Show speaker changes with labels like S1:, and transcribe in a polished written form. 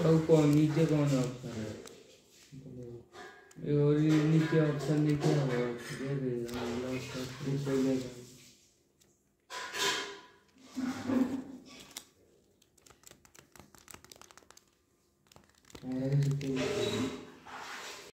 S1: और कौन नीचे कौन ऑप्शन है? ये और ये नीचे ऑप्शन लिखे हुआ दे देगा मतलब